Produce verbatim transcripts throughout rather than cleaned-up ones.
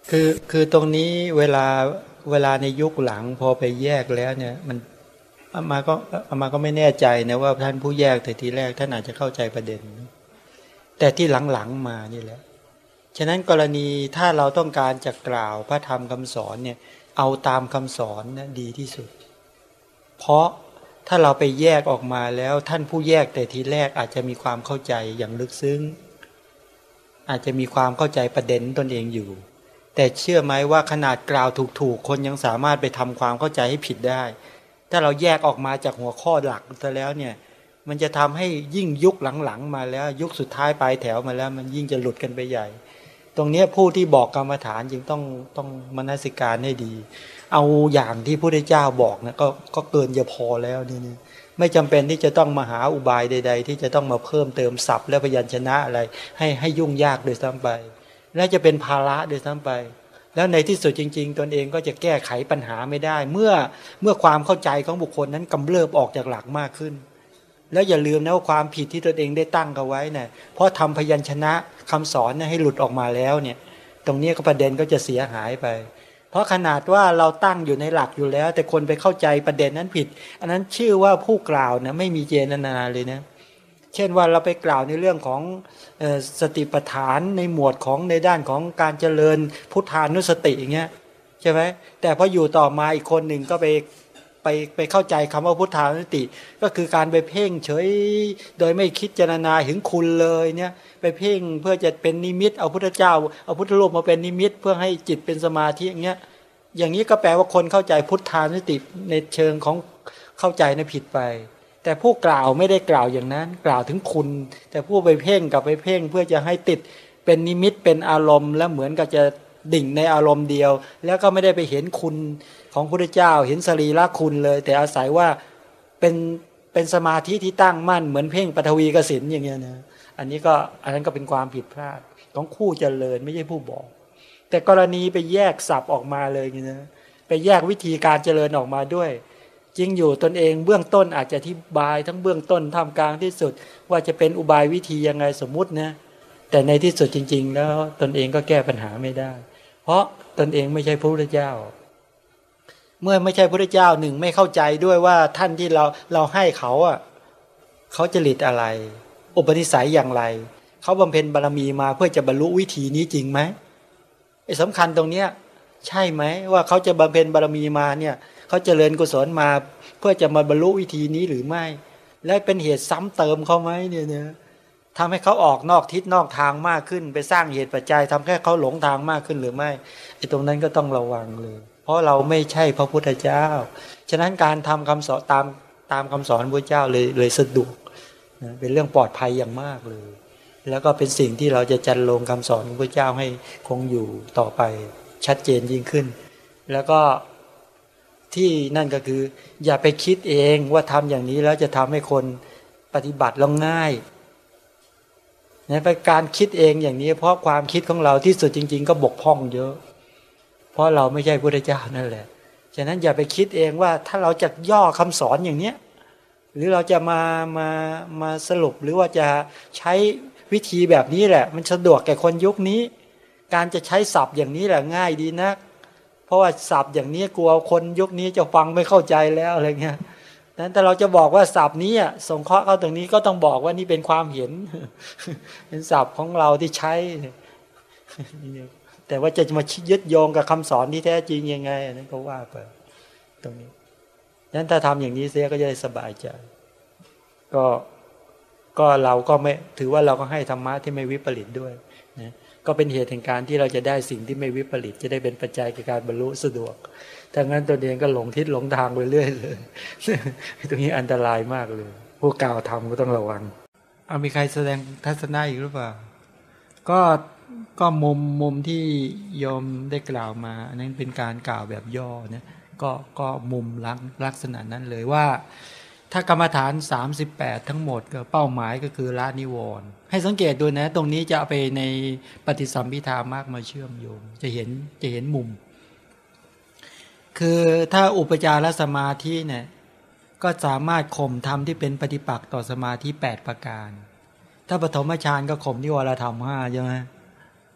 คือคือตรงนี้เวลาเวลาในยุคหลังพอไปแยกแล้วเนี่ยมันอามาก็อามาก็ไม่แน่ใจนะว่าท่านผู้แยกแต่ทีแรกท่านอาจจะเข้าใจประเด็นแต่ที่หลังๆมานี่แหละฉะนั้นกรณีถ้าเราต้องการจะกล่าวพระธรรมคำสอนเนี่ยเอาตามคำสอนนะดีที่สุดเพราะถ้าเราไปแยกออกมาแล้วท่านผู้แยกแต่ทีแรกอาจจะมีความเข้าใจอย่างลึกซึ้งอาจจะมีความเข้าใจประเด็นตนเองอยู่แต่เชื่อไหมว่าขนาดกล่าวถูกๆคนยังสามารถไปทำความเข้าใจให้ผิดได้ถ้าเราแยกออกมาจากหัวข้อหลักซะแล้วเนี่ยมันจะทำให้ยิ่งยุคหลังๆมาแล้วยุคสุดท้ายปลายแถวมาแล้วมันยิ่งจะหลุดกันไปใหญ่ตรงนี้ผู้ที่บอกกรรมฐานจึงต้องต้องมนสิการให้ดีเอาอย่างที่พระพุทธเจ้าบอกนะก็ก็เกินจะพอแล้วนี่นี่ไม่จำเป็นที่จะต้องมาหาอุบายใดๆที่จะต้องมาเพิ่มเติมศัพท์และพยัญชนะอะไรให้ให้ยุ่งยากโดยซ้ำไปและจะเป็นภาระโดยซ้ำไปแล้วในที่สุดจริงๆตนเองก็จะแก้ไขปัญหาไม่ได้เมื่อเมื่อความเข้าใจของบุคคลนั้นกำเริบออกจากหลักมากขึ้นแล้วอย่าลืมนะว่าความผิดที่ตนเองได้ตั้งเอาไว้เนี่ยเพราะทำพยัญชนะคำสอนเนี่ยให้หลุดออกมาแล้วเนี่ยตรงนี้ก็ประเด็นก็จะเสียหายไปเพราะขนาดว่าเราตั้งอยู่ในหลักอยู่แล้วแต่คนไปเข้าใจประเด็นนั้นผิดอันนั้นชื่อว่าผู้กล่าวนะไม่มีเจตนาเลยนะเช่นว่าเราไปกล่าวในเรื่องของสติปัฏฐานในหมวดของในด้านของการเจริญพุทธานุสติอย่างเงี้ยใช่ไหมแต่พออยู่ต่อมาอีกคนหนึ่งก็ไปไปไปเข้าใจคำว่าพุทธานุสติก็คือการไปเพ่งเฉยโดยไม่คิดเจรณาถึงคุณเลยเนี่ยไปเพ่งเพื่อจะเป็นนิมิตเอาพุทธเจ้าเอาพุทธรูปมาเป็นนิมิตเพื่อให้จิตเป็นสมาธิอย่างเงี้ยอย่างนี้ก็แปลว่าคนเข้าใจพุทธานุสติในเชิงของเข้าใจในผิดไปแต่ผู้กล่าวไม่ได้กล่าวอย่างนั้นกล่าวถึงคุณแต่ผู้ไปเพ่งกับไปเพ่งเพื่อจะให้ติดเป็นนิมิตเป็นอารมณ์แล้วเหมือนกับจะดิ่งในอารมณ์เดียวแล้วก็ไม่ได้ไปเห็นคุณของพระพุทธเจ้าเห็นสรีระคุณเลยแต่อาศัยว่าเป็นเป็นสมาธิที่ตั้งมั่นเหมือนเพ่งปฐวีกสิณอย่างเงี้ยนะอันนี้ก็อันนั้นก็เป็นความผิดพลาดของคู่เจริญไม่ใช่ผู้บอกแต่กรณีไปแยกศัพท์ออกมาเลยอย่างเงี้ยนะไปแยกวิธีการเจริญออกมาด้วยจริงอยู่ตนเองเบื้องต้นอาจจะอธิบายทั้งเบื้องต้นท่ามกลางที่สุดว่าจะเป็นอุบายวิธียังไงสมมุตินะแต่ในที่สุดจริงๆแล้วตนเองก็แก้ปัญหาไม่ได้เพราะตนเองไม่ใช่พระพุทธเจ้าเมื่อไม่ใช่พระพุทธเจ้าหนึ่งไม่เข้าใจด้วยว่าท่านที่เราเราให้เขาอ่ะเขาจริตอะไรอุปนิสัยอย่างไรเขาบำเพ็ญบารมีมาเพื่อจะบรรลุวิธีนี้จริงไหมไอ้สำคัญตรงเนี้ยใช่ไหมว่าเขาจะบำเพ็ญบารมีมาเนี่ยเขาเจริญกุศลมาเพื่อจะมาบรรลุวิธีนี้หรือไม่และเป็นเหตุซ้ำเติมเขาไหมเนี่ยเนี่ยทำให้เขาออกนอกทิศนอกทางมากขึ้นไปสร้างเหตุปัจจัยทำให้เขาหลงทางมากขึ้นหรือไม่ไอ้ตรงนั้นก็ต้องระวังเลยเพราะเราไม่ใช่พระพุทธเจ้าฉะนั้นการทำคำสอนตามตามคำสอนพระเจ้าเลยเลยสะดวกนะเป็นเรื่องปลอดภัยอย่างมากเลยแล้วก็เป็นสิ่งที่เราจะจันลงคำสอนของพระเจ้าให้คงอยู่ต่อไปชัดเจนยิ่งขึ้นแล้วก็ที่นั่นก็คืออย่าไปคิดเองว่าทำอย่างนี้แล้วจะทำให้คนปฏิบัติแล้วง่ายนะเป็นการคิดเองอย่างนี้เพราะความคิดของเราที่สุดจริงๆก็บกพร่องเยอะเพราะเราไม่ใช่พระพุทธเจ้านั่นแหละฉะนั้นอย่าไปคิดเองว่าถ้าเราจะย่อคำสอนอย่างเนี้ยหรือเราจะมามามาสรุปหรือว่าจะใช้วิธีแบบนี้แหละมันสะดวกแก่คนยุคนี้การจะใช้ศัพท์อย่างนี้แหละง่ายดีนักเพราะว่าศัพท์อย่างนี้กลัวคนยุคนี้จะฟังไม่เข้าใจแล้วอะไรเงี้ยนั้นแต่เราจะบอกว่าศัพท์นี้อ่ะสงเคราะห์เข้าตรงนี้ก็ต้องบอกว่านี่เป็นความเห็นเป็นศัพท์ของเราที่ใช้แต่ว่าจะมายึดโยงกับคำสอนที่แท้จริงยังไงอันนั้นก็ว่าไปตรงนี้นั้นถ้าทำอย่างนี้เสียก็จะได้สบายใจก็ก็เราก็ไม่ถือว่าเราก็ให้ธรรมะที่ไม่วิปริตด้วยนะก็เป็นเหตุแห่งการที่เราจะได้สิ่งที่ไม่วิปริตจะได้เป็นปัจจัยในการบรรลุสะดวกถ้างั้นตัวเองก็หลงทิศหลงทางไปเรื่อยเลยตรงนี้อันตรายมากเลยผู้กล่าวทำก็ต้องระวังเอามีใครแสดงทัศนะอีกหรือเปล่าก็ก็มุมมุมที่โยมได้กล่าวมาอันนั้นเป็นการกล่าวแบบย่อนะก็ก็มุมลักษณะนั้นเลยว่าถ้ากรรมฐานสามสิบแปดทั้งหมดก็เป้าหมายก็คือละนิวรณ์ให้สังเกตดูนะตรงนี้จะเอาไปในปฏิสัมภิธามากมาเชื่อมโยงจะเห็นจะเห็นมุมคือถ้าอุปจารสมาธิเนี่ยก็สามารถข่มธรรมที่เป็นปฏิปักษ์ต่อสมาธิแปดประการถ้าปฐมฌานก็ข่มนิวรธรรมห้าใช่ไหมท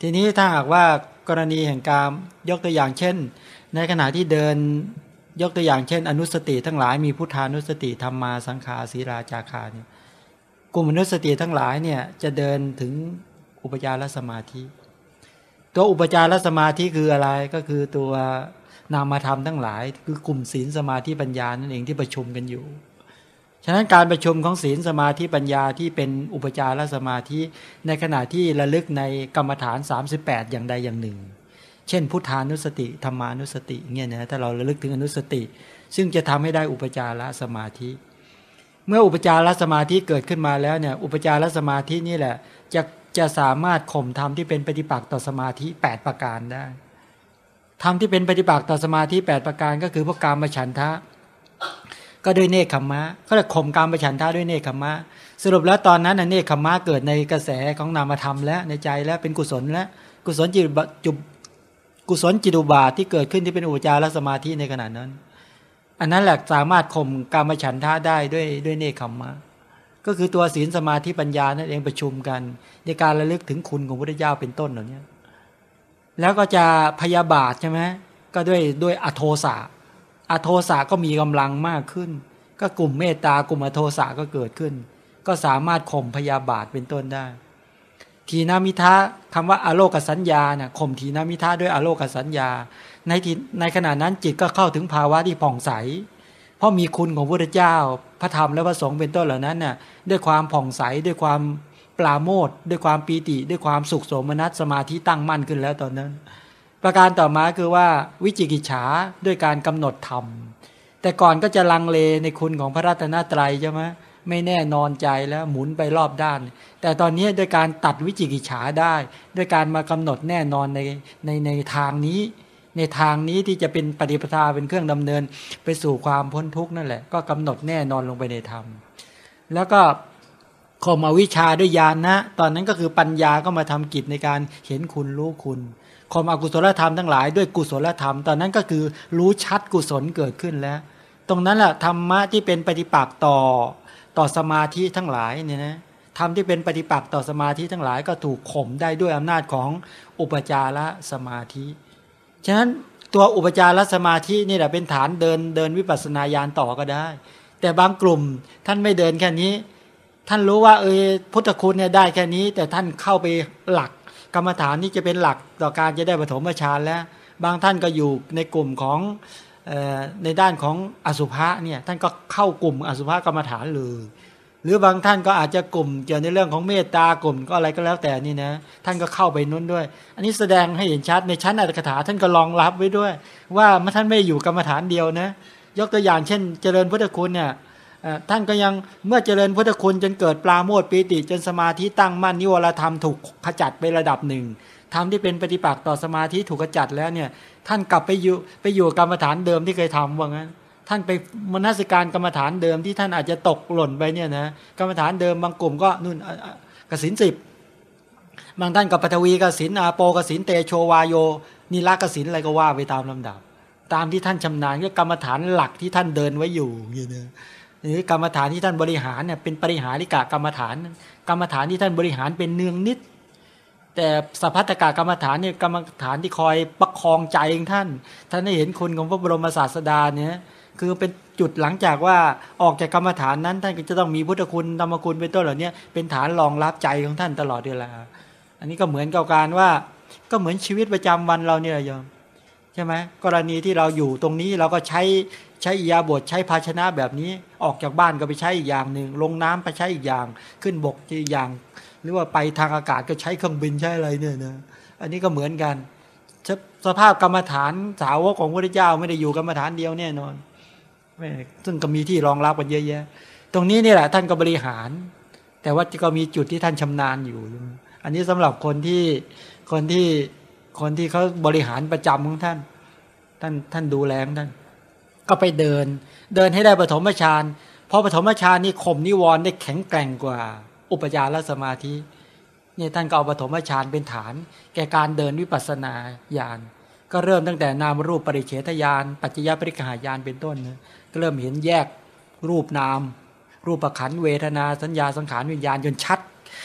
ทีนี้ถ้าหากว่ากรณีแห่งการยกตัวอย่างเช่นในขณะที่เดินยกตัวอย่างเช่นอนุสติทั้งหลายมีพุทธานุสติธรรมาสังขาศีลาจาคาเนี่ยกลุ่มอนุสติทั้งหลายเนี่ยจะเดินถึงอุปจารสมาธิตัวอุปจารสมาธิคืออะไรก็คือตัวนามธรรมทั้งหลายคือกลุ่มศีลสมาธิปัญญานั่นเองที่ประชุมกันอยู่ฉะนั้นการประชุมของศีลสมาธิปัญญาที่เป็นอุปจารสมาธิในขณะที่ระลึกในกรรมฐานสามสิบแปดอย่างใดอย่างหนึ่งเช่นพุทธานุสติธรรมานุสติเงี้ยนะถ้าเราระลึกถึงอนุสติซึ่งจะทำให้ได้อุปจารสมาธิเมื่ออุปจารสมาธิเกิดขึ้นมาแล้วเนี่ยอุปจารสมาธินี่แหละจะจะสามารถข่มธรรมที่เป็นปฏิปักษ์ต่อสมาธิแปดประการได้ธรรมที่เป็นปฏิปักษ์ต่อสมาธิแปดประการก็คือพวกกามฉันทะก็ด้วยเนคขมมะก็จะข่มกามฉันทะด้วยเนคขมมะสรุปแล้วตอนนั้นเนคขมมะเกิดในกระแสของนามธรรมและในใจแล้วเป็นกุศลและกุศลจิตจุกุศลจิตอุบาทที่เกิดขึ้นที่เป็นอุปจารสมาธิในขณะนั้นอันนั้นแหละสามารถข่มกามฉันทะได้ด้วยด้วยเนคขมมะก็คือตัวศีลสมาธิปัญญานั่นเองประชุมกันในการระลึกถึงคุณของพระพุทธเจ้าเป็นต้นเหล่านี้แล้วก็จะพยาบาทใช่ไหมก็ด้วยด้วยอโทสะอโทสะก็มีกำลังมากขึ้นก็กลุ่มเมตตากลุ่มอโทสะก็เกิดขึ้นก็สามารถข่มพยาบาทเป็นต้นได้ทีนามิทะคำว่าอโลกสัญญาเนี่ยข่มทีนามิทะด้วยอโลกสัญญาในที่ในขณะนั้นจิตก็เข้าถึงภาวะที่ผ่องใสเพราะมีคุณของพระพุทธเจ้าพระธรรมและพระสงฆ์เป็นต้นเหล่านั้นน่ะด้วยความผ่องใสด้วยความปราโมทย์ด้วยความปีติด้วยความสุขโสมนัสสมาธิตั้งมั่นขึ้นแล้วตอนนั้นประการต่อมาคือว่าวิจิกิจฉาด้วยการกำหนดธรรมแต่ก่อนก็จะลังเลในคุณของพระรัตนตรัยใช่ไหมไม่แน่นอนใจแล้วหมุนไปรอบด้านแต่ตอนนี้ด้วยการตัดวิจิกิจฉาได้ด้วยการมากำหนดแน่นอนในในในทางนี้ในทางนี้ที่จะเป็นปฏิปทาเป็นเครื่องดำเนินไปสู่ความพ้นทุกข์นั่นแหละก็กำหนดแน่นอนลงไปในธรรมแล้วก็ข่มอวิชชาด้วยญาณนะตอนนั้นก็คือปัญญาก็มาทำกิจในการเห็นคุณรู้คุณข่มอกุศลธรรมทั้งหลายด้วยกุศลธรรมตอนนั้นก็คือรู้ชัดกุศลเกิดขึ้นแล้วตรงนั้นแหละธรรมะที่เป็นปฏิปักษ์ต่อต่อสมาธิทั้งหลายเนี่ยนะธรรมที่เป็นปฏิปักษ์ต่อสมาธิทั้งหลายก็ถูกข่มได้ด้วยอำนาจของอุปจารสมาธิฉะนั้นตัวอุปจารสมาธินี่แหละเป็นฐานเดินเดินวิปัสสนาญาณต่อก็ได้แต่บางกลุ่มท่านไม่เดินแค่นี้ท่านรู้ว่าเออพุทธคุณเนี่ยได้แค่นี้แต่ท่านเข้าไปหลักกรรมฐานนี่จะเป็นหลักต่อการจะได้ปฐมฌานแล้วบางท่านก็อยู่ในกลุ่มของในด้านของอสุภะเนี่ยท่านก็เข้ากลุ่มอสุภะกรรมฐานเลยหรือบางท่านก็อาจจะกลุ่มเกี่ยวในเรื่องของเมตตากลุ่มก็อะไรก็แล้วแต่นี่นะท่านก็เข้าไปนู้นด้วยอันนี้แสดงให้เห็นชัดในชั้นอัตถกถาท่านก็รองรับไว้ด้วยว่าท่านไม่อยู่กรรมฐานเดียวนะยกตัวอย่างเช่นเจริญพุทธคุณเนี่ยท่านก็ยังเมื่อเจริญพุทธคุณจนเกิดปราโมทย์ปีติจนสมาธิตั้งมั่นนิวรธรรมถูกขจัดไประดับหนึ่งธรรมที่เป็นปฏิปักษ์ต่อสมาธิถูกขจัดแล้วเนี่ยท่านกลับไปอยู่ไปอยู่กรรมฐานเดิมที่เคยทำว่างั้นท่านไปมนสิการกรรมฐานเดิมที่ท่านอาจจะตกหล่นไปเนี่ยนะกรรมฐานเดิมบางกลุ่มก็นู่นกสินสิบบางท่านกับปฐวีกสินอาโปกสินเตโชวาโยนิรกสินอะไรก็ว่าไปตามลำดับตามที่ท่านชำนาญก็กรรมฐานหลักที่ท่านเดินไว้อยู่อย่างนี้หรือกรรมฐานที่ท่านบริหารเนี่ยเป็นปริหาริกะกรรมฐานกรรมฐานที่ท่านบริหารเป็นเนืองนิดแต่สัพพัตตกกรรมฐานเนี่ยกรรมฐานที่คอยประคองใจของท่านท่านได้เห็นคุณของพระบรมศาสดาเนี่ยคือเป็นจุดหลังจากว่าออกจากกรรมฐานนั้นท่านก็จะต้องมีพุทธคุณธรรมคุณเป็นต้นเหล่านี้เป็นฐานรองรับใจของท่านตลอดเวลาอันนี้ก็เหมือนกับการว่าก็เหมือนชีวิตประจำวันเราเนี่ยโยมใช่ไหมกรณีที่เราอยู่ตรงนี้เราก็ใช้ใช้อิยาบทใช้ภาชนะแบบนี้ออกจากบ้านก็ไปใช้อีกอย่างหนึ่งลงน้ำไปใช้อีกอย่างขึ้นบกอีกอย่างหรือว่าไปทางอากาศก็ใช้เครื่องบินใช้อะไรเนี่ยนะอันนี้ก็เหมือนกันสภาพกรรมฐานสาวกของพระพุทธเจ้าไม่ได้อยู่กรรมฐานเดียวแน่นอนซึ่งก็มีที่รองรับกันเยอะแยะตรงนี้นี่แหละท่านก็บริหารแต่ว่าก็มีจุดที่ท่านชำนาญอยู่อันนี้สำหรับคนที่คนที่คนที่เขาบริหารประจำของท่านท่านท่านดูแลท่านก็ไปเดินเดินให้ได้ปฐมฌานเพราะปฐมฌานนี่ข่มนิวรณ์ได้แข็งแกร่งกว่าอุปจารสมาธินี่ท่านก็เอาปฐมฌานเป็นฐานแก่การเดินวิปัสสนาญาณก็เริ่มตั้งแต่นามรูปปริเฉทญาณปัจจยปริกหายานเป็นต้นนะก็เริ่มเห็นแยกรูปนามรูปขันธ์เวทนาสัญญาสังขารวิญญาณจนชัด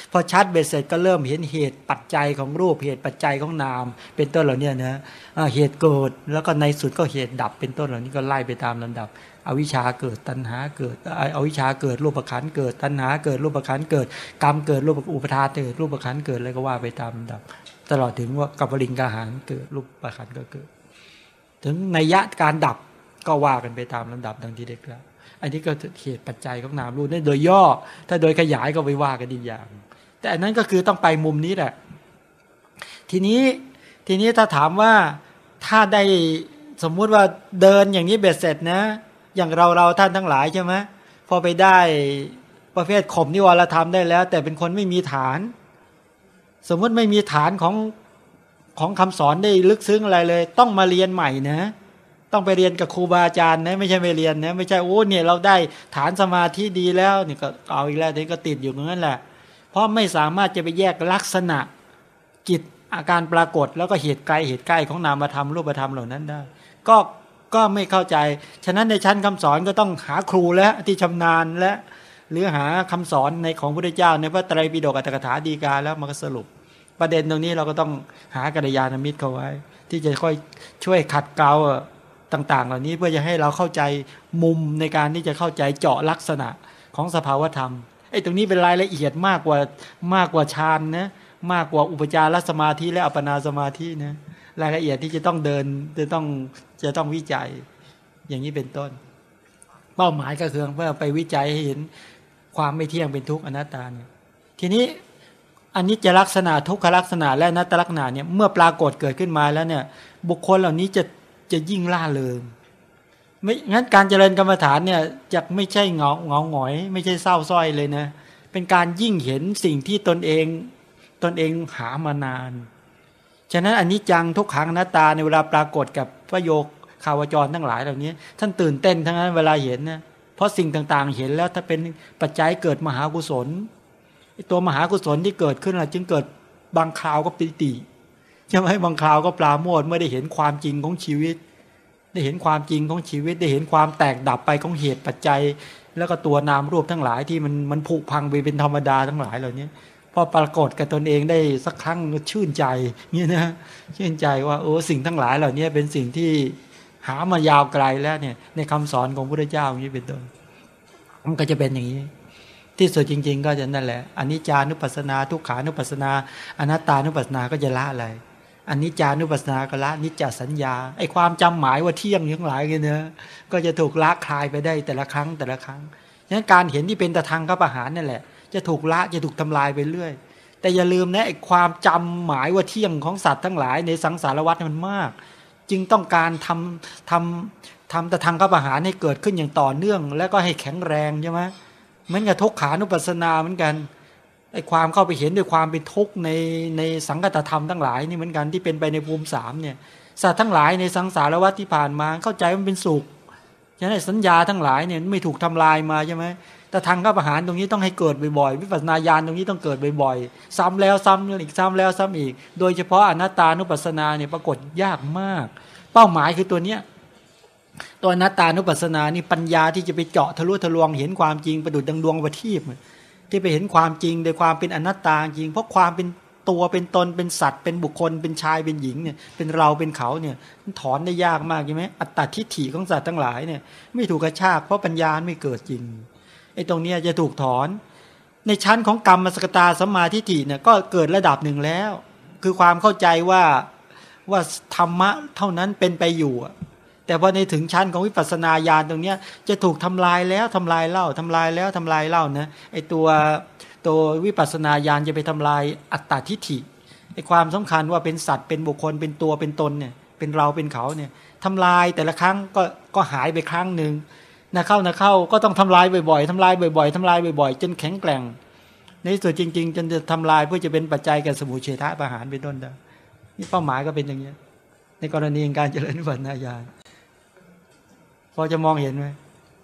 พอชัดเบ็ดเสร็จก็เริ่มเห็นเหตุปัจจัยของรูปเหตุปัจจัยของนามเป็นต้นเหล่านี้นะเหตุเกิดแล้วก็ในสุดก็เหตุดับเป็นต้นเหล่านี้ก็ไล่ไปตามลำดับอวิชชาเกิดตัณหาเกิดอวิชชาเกิดรูปขันธ์เกิดตัณหาเกิดรูปขันธ์เกิดกรรมเกิดรูปอุปทานเกิดรูปขันธ์เกิดอะไรก็ว่าไปตามลำดับตลอดถึงว่ากัปปลิงกาหารเกิดรูปขันธ์ก็เกิดถึงนัยยะการดับก็ว่ากันไปตามลำดับดังที่ได้กล่าวอันนี้ก็เหตุปัจจัยของนามรูปนี่โดยย่อถ้าโดยขยายก็ไปว่ากันอีกอย่างแต่อันนั้นก็คือต้องไปมุมนี้แหละทีนี้ทีนี้ถ้าถามว่าถ้าได้สมมุติว่าเดินอย่างนี้เบ็ดเสร็จนะอย่างเราเราท่านทั้งหลายใช่ไหมพอไปได้ประเภทข่มนิวรธรรมได้แล้วแต่เป็นคนไม่มีฐานสมมุติไม่มีฐานของของคำสอนได้ลึกซึ้งอะไรเลยต้องมาเรียนใหม่นะต้องไปเรียนกับครูบาอาจารย์นะไม่ใช่ไปเรียนนะไม่ใช่โอ้เนี่ยเราได้ฐานสมาธิดีแล้วนี่ก็เอาอีกแล้วทีนี้ก็ติดอยู่ตรงนั้นแหละเพราะไม่สามารถจะไปแยกลักษณะกิจอาการปรากฏแล้วก็เหตุไกลเหตุใกล้ของนามธรรมรูปธรรมเหล่านั้นได้ก็ก็ไม่เข้าใจฉะนั้นในชั้นคำสอนก็ต้องหาครูและที่ชำนาญและหรือหาคำสอนในของพระพุทธเจ้าในพระไตรปิฎกอัตถกถาฎีกาแล้วมาสรุปประเด็นตรงนี้เราก็ต้องหากัลยาณมิตรเข้าไว้ที่จะค่อยช่วยขัดเกลาต่างๆเหล่านี้เพื่อจะให้เราเข้าใจมุมในการที่จะเข้าใจเจาะลักษณะของสภาวธรรมไอ้ตรงนี้เป็นรายละเอียดมากกว่ามากกว่าฌานนะมากกว่าอุปจารสมาธิและอัปปนาสมาธินะรายละเอียดที่จะต้องเดินจะต้องจะต้องวิจัยอย่างนี้เป็นต้นเป้าหมายก็คือเพื่อไปวิจัยให้เห็นความไม่เที่ยงเป็นทุกข์อนัตตาเนี่ยทีนี้อนิจจลักษณะทุกขลักษณะและอนัตตลักษณะเนี่ยเมื่อปรากฏเกิดขึ้นมาแล้วเนี่ยบุคคลเหล่านี้จะจะยิ่งล่าเริงไม่งั้นการเจริญกรรมฐานเนี่ยจะไม่ใช่เงาเงาหงอยไม่ใช่เศร้าส้อยเลยนะเป็นการยิ่งเห็นสิ่งที่ตนเองตนเองหามานานฉะนั้นอนิจจังทุกขังอนัตตาในเวลาปรากฏกับพระโยคข่าวจรทั้งหลายเหล่านี้ท่านตื่นเต้นทั้งนั้นเวลาเห็นนะเพราะสิ่งต่างๆเห็นแล้วถ้าเป็นปัจจัยเกิดมหากุศลตัวมหากุศลที่เกิดขึ้นจึงเกิดบางคราวก็ปิติใช่ไหมบางคราวก็ปราโมทย์เมื่อได้เห็นความจริงของชีวิตได้เห็นความจริงของชีวิตได้เห็นความแตกดับไปของเหตุปัจจัยแล้วก็ตัวนามรูปทั้งหลายที่มันมันผุพังไปเป็นธรรมดาทั้งหลายเหล่านี้พอปรากฏกับตนเองได้สักครั้งก็ชื่นใจนี่นะชื่นใจว่าโอ้สิ่งทั้งหลายเหล่านี้เป็นสิ่งที่หามายาวไกลแล้วเนี่ยในคำสอนของพระพุทธเจ้าอย่างนี้เป็นต้นมันก็จะเป็นอย่างนี้ที่สุดจริงๆก็จะนั่นแหละอนิจจานุปัสสนาทุกขานุปัสสนาอนัตตานุปัสสนาก็จะละอะไรอนิจจานุปัสสนาก็ละนิจจสัญญาไอ้ความจำหมายว่าเที่ยงทั้งหลายกันเนอะก็จะถูกละคลายไปได้แต่ละครั้งแต่ละครั้งฉะนั้นการเห็นที่เป็นตะทังกับอาหารนั่นแหละจะถูกละจะถูกทำลายไปเรื่อยแต่อย่าลืมนะไอ้ความจำหมายว่าเที่ยงของสัตว์ทั้งหลายในสังสารวัฏมันมากจึงต้องการทำทำทำตะทังกับอาหารให้เกิดขึ้นอย่างต่อเนื่องแล้วก็ให้แข็งแรงใช่ไหมเหมือนกับทุกขานุปัสสนาเหมือนกันไอ้ความเข้าไปเห็นด้วยความเป็นทุกข์ในในสังกัตธรรมทั้งหลายนี่เหมือนกันที่เป็นไปในภูมิสามเนี่ยสัตว์ทั้งหลายในสังสารวัฏที่ผ่านมาเข้าใจมันเป็นสุขฉะนั้นสัญญาทั้งหลายเนี่ยไม่ถูกทำลายมาใช่ไหมแต่ทางกับอาหารตรงนี้ต้องให้เกิดบ่อยๆวิปัสสนาญาณตรงนี้ต้องเกิดบ่อยๆซ้ำแล้วซ้ำอีกซ้ำแล้วซ้ำอีกโดยเฉพาะอนัตตานุปัสสนาเนี่ยปรากฏยากมากเป้าหมายคือตัวเนี้ยตัวอนัตตานุปัสสนานี่ปัญญาที่จะไปเจาะทะลุทะลวงเห็นความจริงประดุจดังดวงประทีปที่ไปเห็นความจริงโดยความเป็นอนัตตาจริงเพราะความเป็นตัวเป็นตนเป็นสัตว์เป็นบุคคลเป็นชายเป็นหญิงเนี่ยเป็นเราเป็นเขาเนี่ยถอนได้ยากมากใช่ไหมอัตตาทิฏฐิของสัตว์ทั้งหลายเนี่ยไม่ถูกกระชากเพราะปัญญาไม่เกิดจริงไอ้ตรงนี้จะถูกถอนในชั้นของกรรมสกตาสัมมาทิฏฐิเนี่ยก็เกิดระดับหนึ่งแล้วคือความเข้าใจว่าว่าธรรมะเท่านั้นเป็นไปอยู่แต่พอในถึงชั้นของวิปัสสนาญาณตรงนี้จะถูกทำลายแล้วทำลายเล่าทำลายแล้วทำลายเล่านะไอ้ตัวตัววิปัสสนาญาณจะไปทำลายอัตตาทิฏฐิไอ้ความสำคัญว่าเป็นสัตว์เป็นบุคคลเป็นตัวเป็นตนเนี่ยเป็นเราเป็นเขาเนี่ยทำลายแต่ละครั้งก็ก็หายไปครั้งหนึ่งนะเข้านะเข้าก็ต้องทำลายบ่อยๆทำลายบ่อยๆทำลายบ่อยๆจนแข็งแกร่งในที่สุดจริงๆจนจะทำลายเพื่อจะเป็นปัจจัยแก่สมุเฉทะประหารเป็นต้นได้นี่เป้าหมายก็เป็นอย่างนี้ในกรณีการเจริญวิปัสสนาญาณพอจะมองเห็นไหม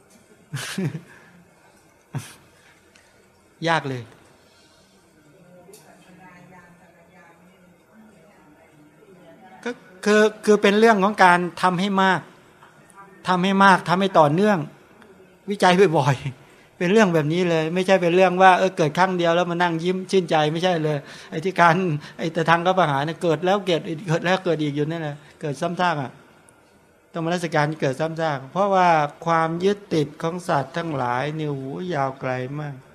ยากเลยก็คือคือเป็นเรื่องของการทำให้มากทำให้มากทำให้ต่อเนื่องวิจัยบ่อยเป็นเรื่องแบบนี้เลยไม่ใช่เป็นเรื่องว่าเออเกิดครั้งเดียวแล้วมานั่งยิ้มชื่นใจไม่ใช่เลยไอ้ที่การไอ้ตะทางก็ประหารเนี่ยเกิดแล้วเกิดเกิดแล้วเกิดอีกอยู่นั่นแหละเกิดซ้ำซากอ่ะต้องมาราชการเกิดซ้ำซากเพราะว่าความยึดติดของสัตว์ทั้งหลายเนี่ยโหยาวไกลมาก